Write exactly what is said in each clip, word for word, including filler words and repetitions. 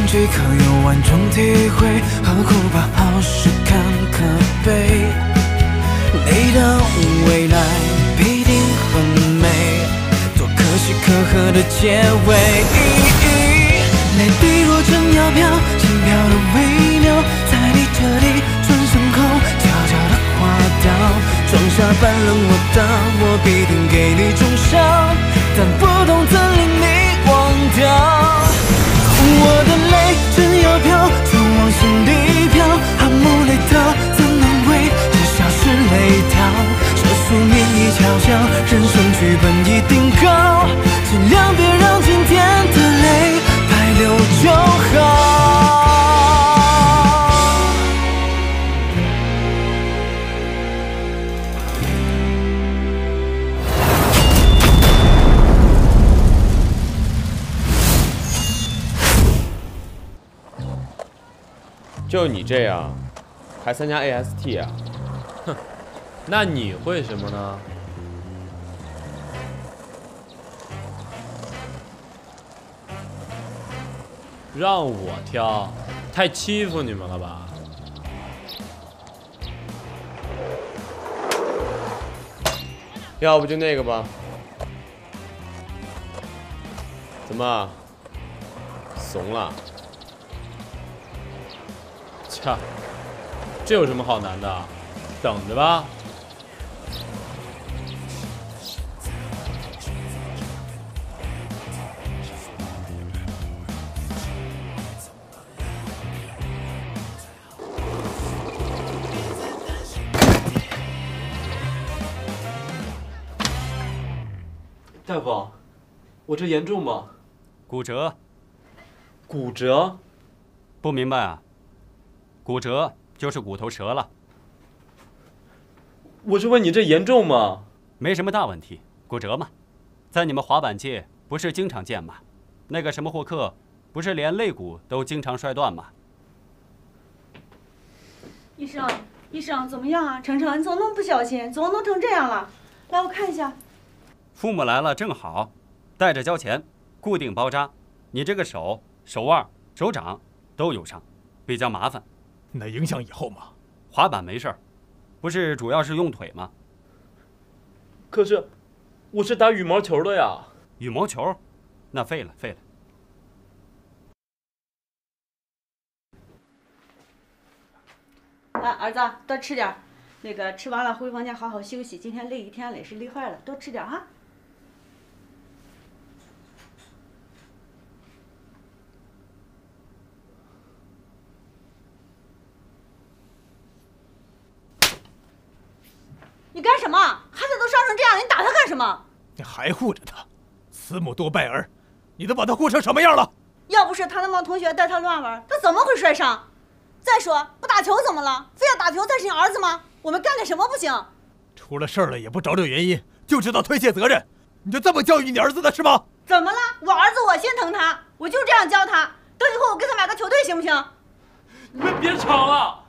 聚可有万种体会，何苦把好事看可悲？你的未来必定很美，多可喜可贺的结尾。泪滴落成药飘，轻飘的微流，在你这里转身后，悄悄地滑掉。装下半冷漠的我，必定给你重伤，但不懂怎令你忘掉。我的泪真要飘，就往心里飘，哈姆雷特怎能为这小事泪跳？这宿命已悄悄，人生剧本已定稿，尽量别让今天的泪白流就好。 就你这样，还参加 A S T 啊？ 哼，那你会什么呢？让我挑，太欺负你们了吧？ 要不就那个吧？怎么，怂了？ 切，这有什么好难的？等着吧。 大夫，我这严重吗？ 骨折。 骨折？ 不明白啊？骨折就是骨头折了。 我是问你这严重吗？ 没什么大问题，骨折嘛，在你们滑板界不是经常见吗？那个什么霍克，不是连肋骨都经常摔断吗？ 医生，医生怎么样啊？程程，你怎么那么不小心？怎么弄成这样了？来，我看一下。 父母来了正好，带着交钱，固定包扎。你这个手、手腕、手掌都有伤，比较麻烦。 那影响以后吗？ 滑板没事儿，不是主要是用腿吗？ 可是，我是打羽毛球的呀。 羽毛球，那废了废了。 来，儿子，多吃点。那个吃完了回房间好好休息。今天累一天了，也是累坏了，多吃点哈。你干什么？孩子都伤成这样了，你打他干什么？ 你还护着他，慈母多败儿，你都把他护成什么样了？ 要不是他那帮同学带他乱玩，他怎么会摔伤？再说不打球怎么了？非要打球才是你儿子吗？我们干点什么不行？ 出了事儿了也不找找原因，就知道推卸责任，你就这么教育你儿子的是吗？ 怎么了？我儿子我心疼他，我就这样教他。等以后我给他买个球队行不行？ 你们别吵了。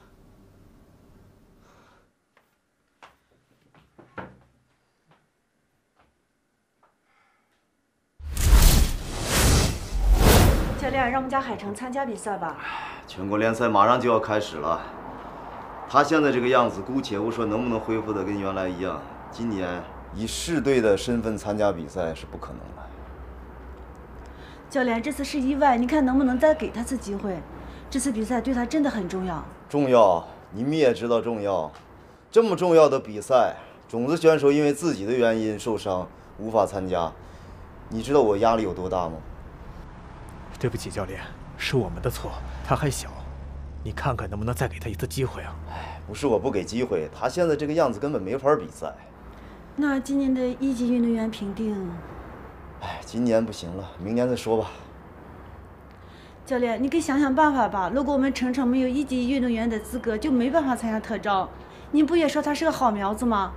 教练，让我们家海城参加比赛吧。 全国联赛马上就要开始了，他现在这个样子，姑且不说能不能恢复的跟原来一样，今年以市队的身份参加比赛是不可能的。 教练，这次是意外，你看能不能再给他次机会？这次比赛对他真的很重要。 重要，你们也知道重要。这么重要的比赛，种子选手因为自己的原因受伤无法参加，你知道我压力有多大吗？ 对不起，教练，是我们的错，他还小，你看看能不能再给他一次机会啊？ 哎，不是我不给机会，他现在这个样子根本没法比赛。 那今年的一级运动员评定， 哎，今年不行了，明年再说吧。 教练，你给想想办法吧。如果我们程程没有一级运动员的资格，就没办法参加特招。你不也说他是个好苗子吗？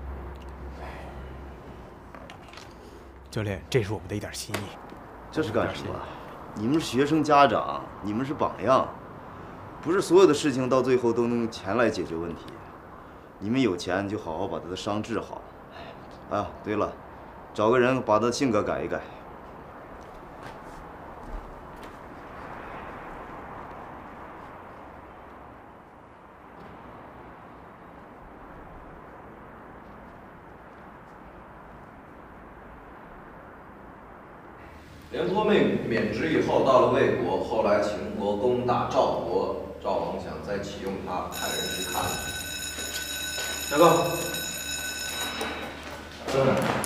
教练，这是我们的一点心意。 这是干什么？你们是学生家长，你们是榜样，不是所有的事情到最后都能用钱来解决问题。你们有钱就好好把他的伤治好。啊，对了，找个人把他的性格改一改。 廉颇被免职以后，到了魏国，后来秦国攻打赵国，赵王想再启用他，派人去看。下课。嗯。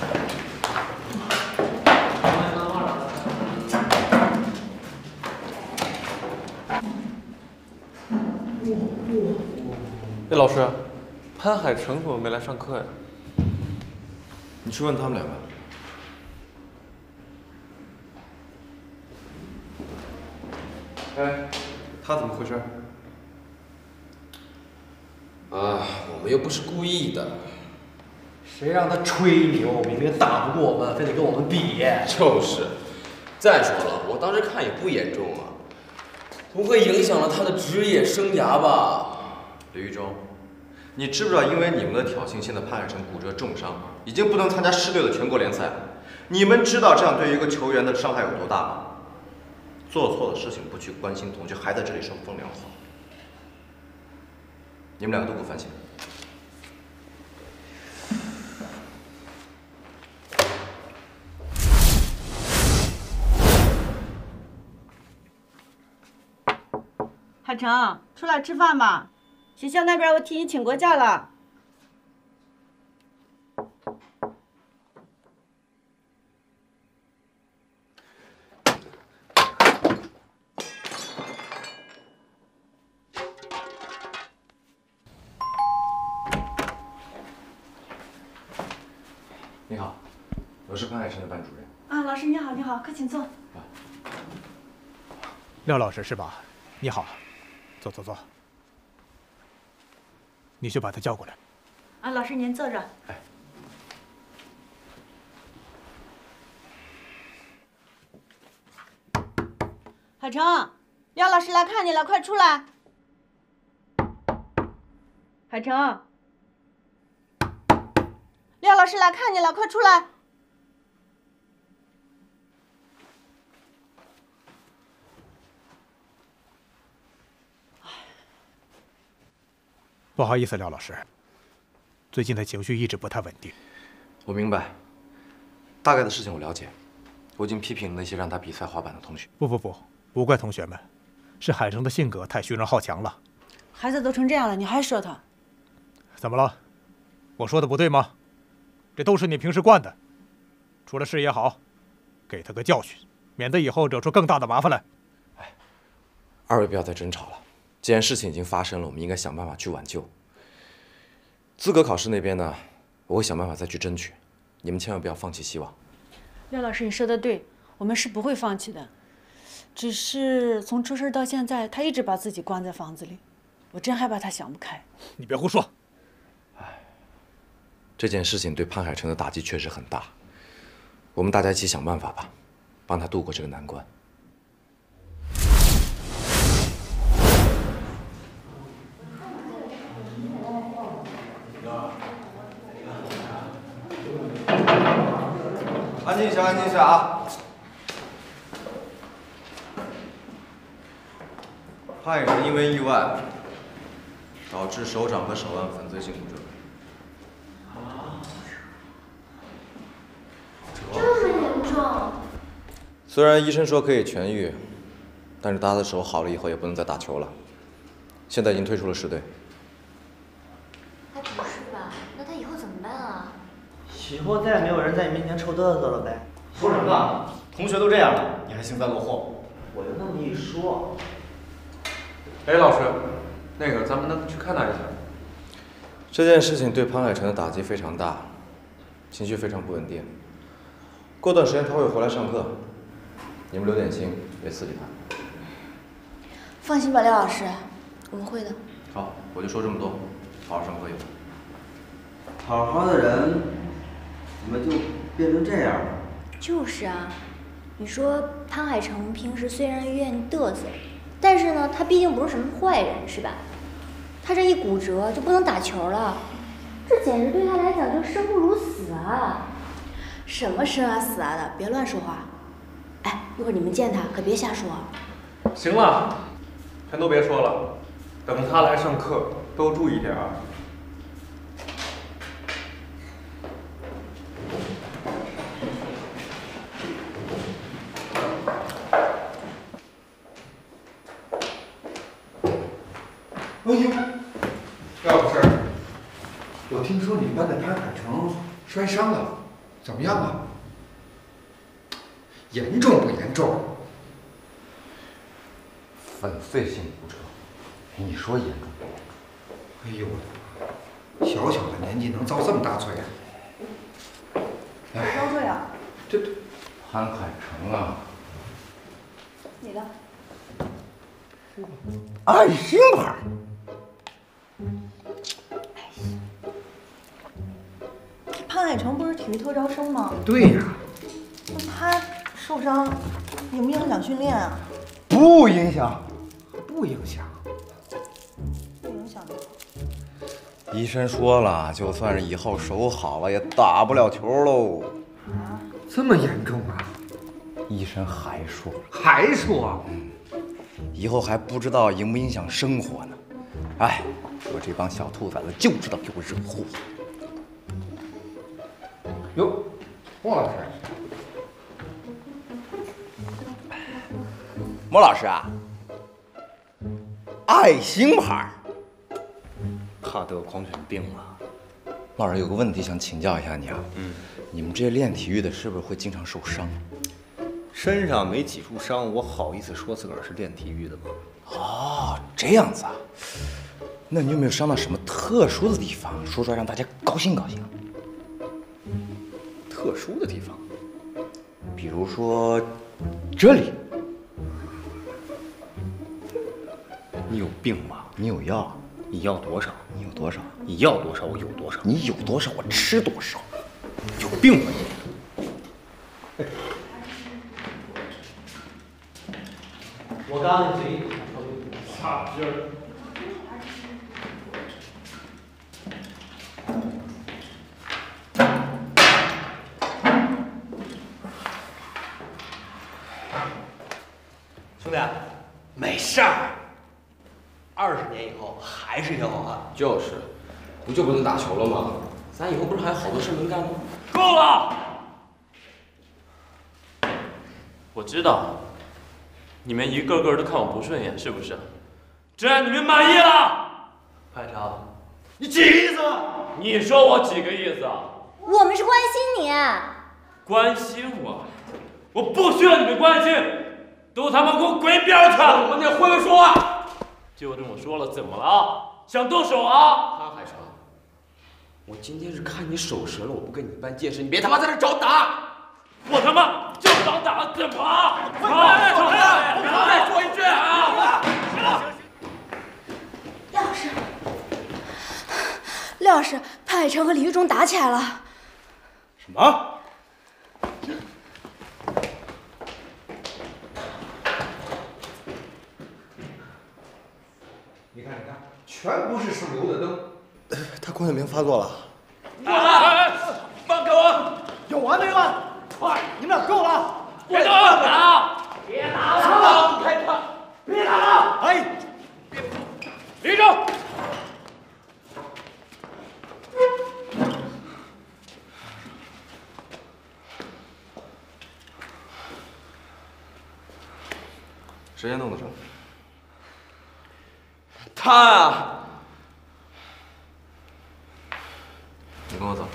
哎，老师，潘海成怎么没来上课呀？ 你去问他们两个。 哎，他怎么回事？ 啊，我们又不是故意的。 谁让他吹牛？明明打不过我们，非得跟我们比。 就是。再说了，我当时看也不严重啊，不会影响了他的职业生涯吧？ 李玉忠，你知不知道，因为你们的挑衅，现在潘海成骨折重伤，已经不能参加市队的全国联赛。你们知道这样对于一个球员的伤害有多大吗？做错的事情不去关心同学，还在这里说风凉话，你们两个都给我反省。 海成，出来吃饭吧。 学校那边我替你请过假了。 你好，我是潘海成的班主任。 啊，老师你好，你好，快请坐。 廖老师是吧？你好，坐坐坐。 你去把他叫过来。 啊，老师您坐着。 哎。 海成，廖老师来看你了，快出来。海成，廖老师来看你了，快出来。 不好意思，廖老师，最近的情绪一直不太稳定。 我明白，大概的事情我了解，我已经批评了那些让他比赛滑板的同学。 不不不，不怪同学们，是海成的性格太虚荣好强了。 孩子都成这样了，你还说他？ 怎么了？我说的不对吗？这都是你平时惯的。出了事也好，给他个教训，免得以后惹出更大的麻烦来。 哎，二位不要再争吵了。 既然事情已经发生了，我们应该想办法去挽救。资格考试那边呢，我会想办法再去争取，你们千万不要放弃希望。 廖老师，你说的对，我们是不会放弃的。只是从出事到现在，他一直把自己关在房子里，我真害怕他想不开。 你别胡说。 哎，这件事情对潘海成的打击确实很大，我们大家一起想办法吧，帮他度过这个难关。 安静一下，安静一下啊！潘海成因为意外导致手掌和手腕粉碎性骨折。 这么严重？ 虽然医生说可以痊愈，但是他的手好了以后也不能再打球了，现在已经退出了市队。 还不是吧？那他以后怎么办啊？ 以后再也没有人在你面前臭嘚瑟了呗。说什么？同学都这样了，你还幸灾乐祸？我就那么一说。 哎，老师，那个咱们能去看他一下。 这件事情对潘海成的打击非常大，情绪非常不稳定。过段时间他会回来上课，你们留点心，别刺激他。 放心吧，廖老师，我们会的。 好，我就说这么多，好好上课去。 好好的人。 怎么就变成这样了？ 就是啊，你说潘海成平时虽然愿意嘚瑟，但是呢，他毕竟不是什么坏人，是吧？他这一骨折就不能打球了，这简直对他来讲就生不如死啊！什么生啊死啊的，别乱说话。哎，一会儿你们见他可别瞎说。 行了，全都别说了，等他来上课都注意点啊。 哎呦，廖老师，我听说你们班的潘海成摔伤了，怎么样啊？严重不严重？ 粉碎性骨折，你说严重不严重？ 哎呦，小小的年纪能遭这么大罪啊！ 遭罪啊？ 这潘海成啊， 你的。 爱心牌。 潘海成不是体育特招生吗？ 对呀。 那他受伤影不影响训练啊？ 不影响， 不影响， 不影响就好。 医生说了，就算是以后手好了，也打不了球喽。 啊？ 这么严重啊？ 医生还说， 还说， 嗯，以后还不知道影不影响生活呢。哎，我这帮小兔崽子就知道给我惹祸。 哟，莫老师， 莫老师啊，爱心牌，他得狂犬病了。莫老师有个问题想请教一下你啊，嗯，你们这些练体育的，是不是会经常受伤？ 身上没几处伤，我好意思说自个儿是练体育的吗？ 哦，这样子啊。那你有没有伤到什么特殊的地方？说出来让大家高兴高兴。 特殊的地方， 比如说这里。 你有病吧？ 你有药？ 你要多少？ 你有多少？ 你要多少？我有多少？ 你有多少？我吃多少？ 有病吧你！ 我刚刚嘴差劲儿。 兄弟，没事儿。二十年以后还是一条好汉。 就是，不就不能打球了吗？咱以后不是还有好多事能干吗？ 够了！我知道，你们一个个都看我不顺眼，是不是？这样你们满意了？ 潘海成，你几个意思？ 你说我几个意思啊？ 我们是关心你。 关心我？我不需要你们关心，都他妈给我滚一边去！我你会不会说话？就这么说了，怎么了？想动手啊？ 潘海成，我今天是看你手神了，我不跟你办件事，你别他妈在这找打！ 我他妈就找打，怎么了？ 快快快！ 我再说一句啊！ 廖老师，廖老师，潘海成和李玉忠打起来了。 什么？ 你看，你看，全部是省油的灯。 他狂犬病发作了。 过来，放开我！ 有完没完？快，你们俩够了！ 别打了！别打了！放开他！ 别打了！哎， 李忠。 谁先动的手？ 他啊！ 你跟我走。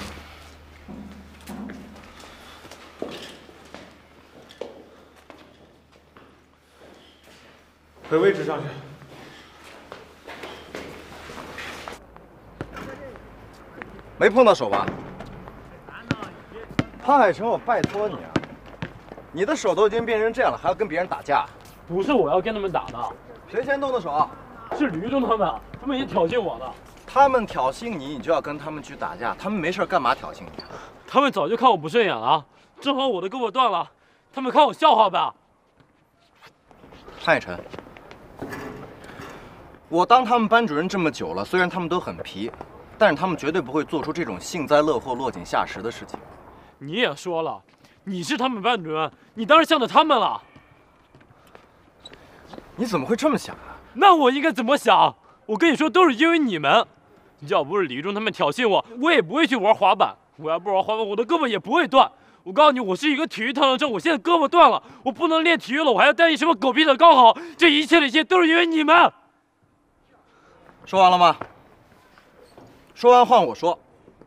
回位置上去。 没碰到手吧？潘海成，我拜托你啊！你的手都已经变成这样了，还要跟别人打架？ 不是我要跟他们打的。 谁先动的手啊？ 是吕中他们，他们也挑衅我的。 他们挑衅你，你就要跟他们去打架。他们没事干嘛挑衅你啊？ 他们早就看我不顺眼了，正好我的胳膊断了，他们看我笑话呗。 潘海成，我当他们班主任这么久了，虽然他们都很皮，但是他们绝对不会做出这种幸灾乐祸、落井下石的事情。 你也说了，你是他们班主任，你当然向着他们了。 你怎么会这么想啊？ 那我应该怎么想？我跟你说，都是因为你们。要不是李忠他们挑衅我，我也不会去玩滑板。我要不玩滑板，我的胳膊也不会断。我告诉你，我是一个体育特长生，我现在胳膊断了，我不能练体育了，我还要担心什么狗屁的高考。这一切的一切都是因为你们。 说完了吗？说完换我说。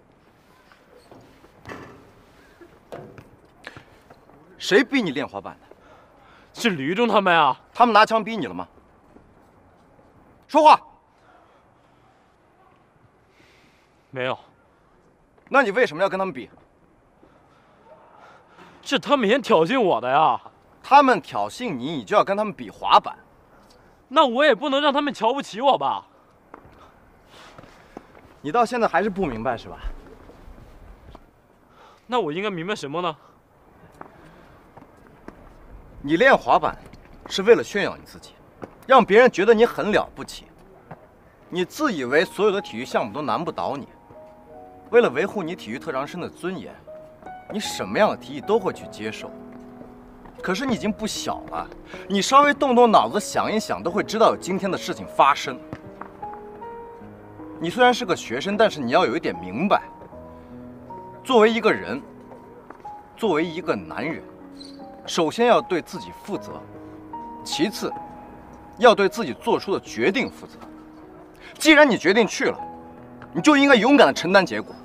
谁逼你练滑板的？ 是吕中他们啊。 他们拿枪逼你了吗？说话。 没有。 那你为什么要跟他们比？ 是他们先挑衅我的呀。 他们挑衅你，你就要跟他们比滑板？ 那我也不能让他们瞧不起我吧？ 你到现在还是不明白是吧？ 那我应该明白什么呢？ 你练滑板是为了炫耀你自己，让别人觉得你很了不起。你自以为所有的体育项目都难不倒你，为了维护你体育特长生的尊严，你什么样的提议都会去接受。可是你已经不小了，你稍微动动脑子想一想，都会知道有今天的事情发生。你虽然是个学生，但是你要有一点明白，作为一个人，作为一个男人，首先要对自己负责，其次要对自己做出的决定负责。既然你决定去了，你就应该勇敢地承担结果。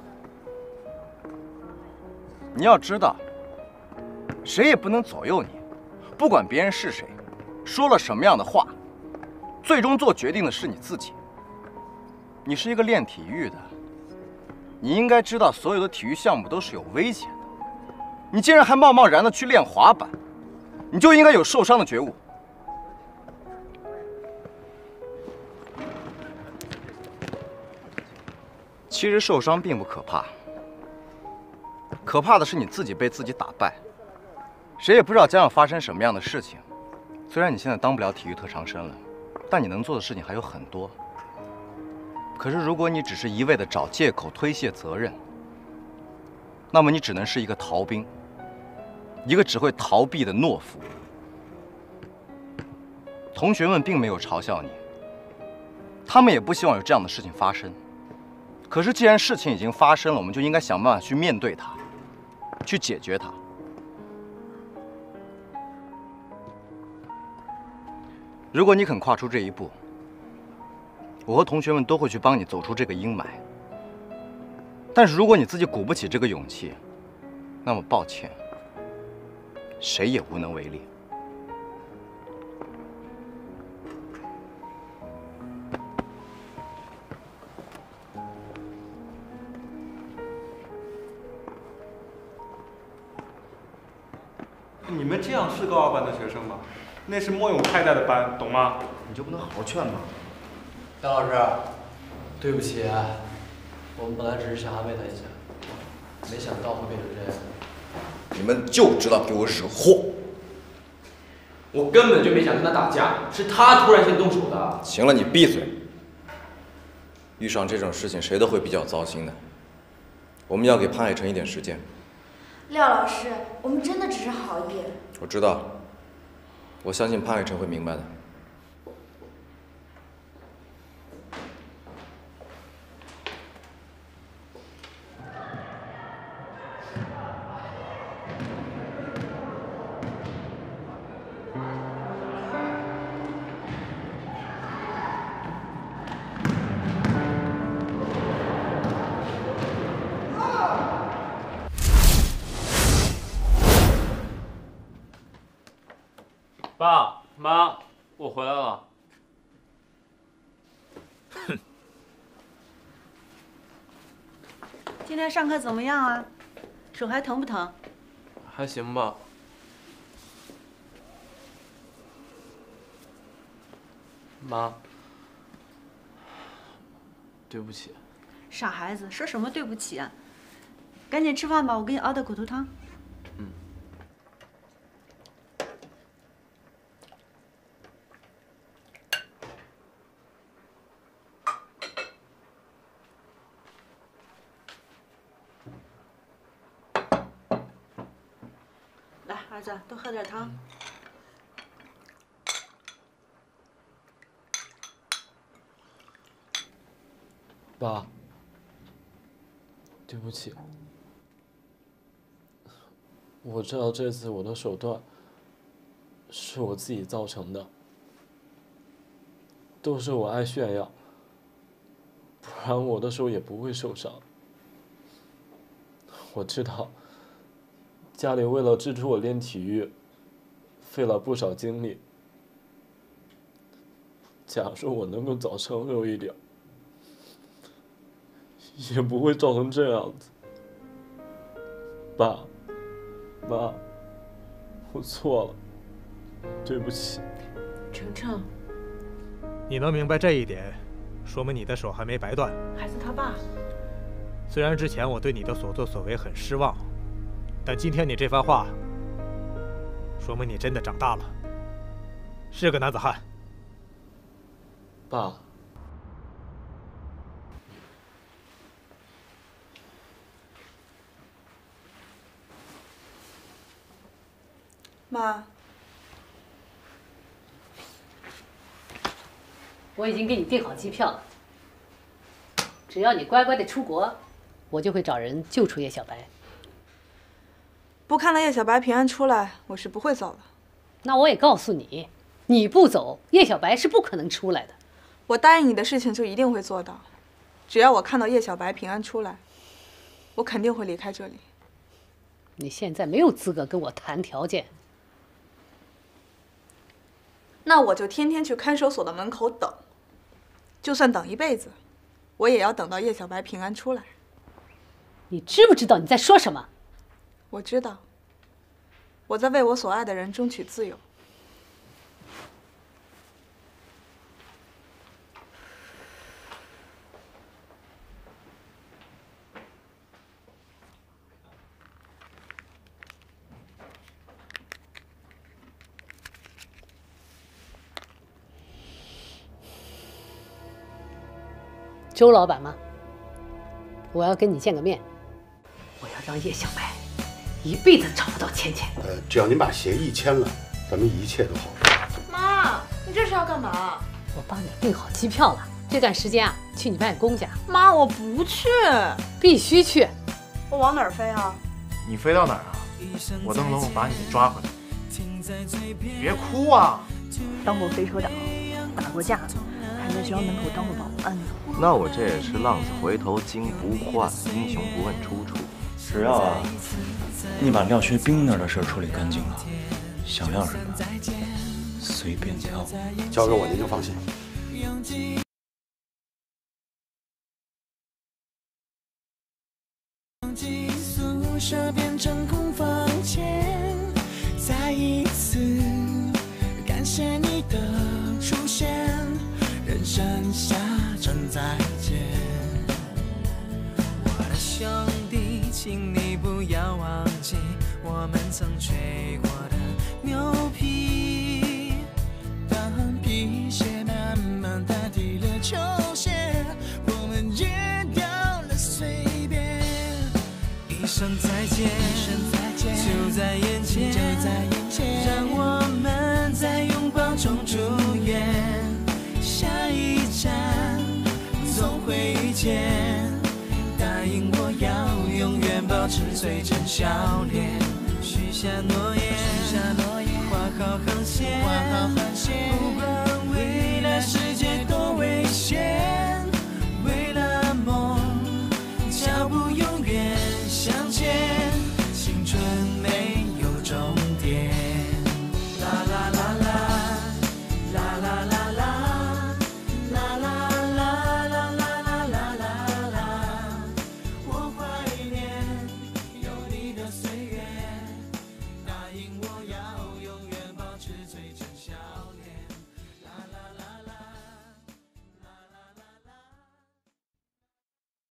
你要知道，谁也不能左右你，不管别人是谁，说了什么样的话，最终做决定的是你自己。你是一个练体育的，你应该知道所有的体育项目都是有危险的。你既然还贸贸然的去练滑板，你就应该有受伤的觉悟。其实受伤并不可怕，可怕的是你自己被自己打败。谁也不知道将要发生什么样的事情。虽然你现在当不了体育特长生了，但你能做的事情还有很多。可是如果你只是一味的找借口推卸责任，那么你只能是一个逃兵，一个只会逃避的懦夫。同学们并没有嘲笑你，他们也不希望有这样的事情发生。可是既然事情已经发生了，我们就应该想办法去面对它，去解决它。如果你肯跨出这一步，我和同学们都会去帮你走出这个阴霾。但是如果你自己鼓不起这个勇气，那么抱歉，谁也无能为力。 你们这样是高二班的学生吗？那是莫勇太带的班，懂吗？ 你就不能好好劝吗？ 张老师，对不起，我们本来只是想安慰他一下，没想到会变成这样。 你们就知道给我惹祸！ 我根本就没想跟他打架，是他突然先动手的。 行了，你闭嘴！遇上这种事情，谁都会比较糟心的。我们要给潘海成一点时间。 廖老师，我们真的只是好意。 我知道，我相信潘海成会明白的。 爸妈，我回来了。 哼。今天上课怎么样啊？手还疼不疼？ 还行吧。妈，对不起。 傻孩子，说什么对不起啊？赶紧吃饭吧，我给你熬的骨头汤。 嗯。 来，儿子，多喝点汤。 爸，对不起，我知道这次我的手段是我自己造成的，都是我爱炫耀， 不然我的手也不会受伤。我知道，家里为了支持我练体育，费了不少精力。假如我能够早成熟一点，也不会造成这样子。爸，妈，我错了，对不起。 程程， 你能明白这一点，说明你的手还没白断。 孩子他爸。 虽然之前我对你的所作所为很失望，但今天你这番话，说明你真的长大了，是个男子汉。 爸， 妈， 我已经给你订好机票了，只要你乖乖的出国，我就会找人救出叶小白。 不看到叶小白平安出来，我是不会走的。 那我也告诉你，你不走，叶小白是不可能出来的。 我答应你的事情就一定会做到，只要我看到叶小白平安出来，我肯定会离开这里。 你现在没有资格跟我谈条件。 那我就天天去看守所的门口等，就算等一辈子，我也要等到叶小白平安出来。 你知不知道你在说什么？ 我知道，我在为我所爱的人争取自由。 周老板吗？我要跟你见个面。我要让叶小白一辈子找不到芊芊。 呃，只要您把协议签了，咱们一切都好说。 妈，你这是要干嘛？ 我帮你订好机票了，这段时间啊，去你外公家。 妈，我不去。 必须去。 我往哪儿飞啊？ 你飞到哪儿啊？我等等我把你给抓回来。别哭啊！ 当过飞车长，打过架，还在学校门口当过保安呢。 那我这也是浪子回头金不换，英雄不问出处。 只要啊，你把廖学兵那儿的事处理干净了，想要什么随便挑， 交给我您就放心。 宿舍变成空房间，再一次感谢你的出现，人生下声再见。我的兄弟，请你不要忘记我们曾吹过的牛皮。当皮鞋慢慢代替了球鞋，我们也掉了随便。一声再见，就在眼前，让我们在拥抱中住院。下一站总会遇见，答应我要永远保持最真笑脸，许下诺言，画好航线。